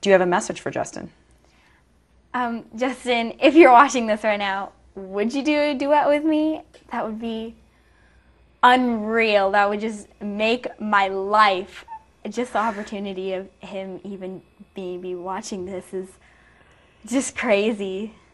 Do you have a message for Justin? Justin, if you're watching this right now, would you do a duet with me? That would be unreal. That would just make my life. Just the opportunity of him even maybe watching this is just crazy.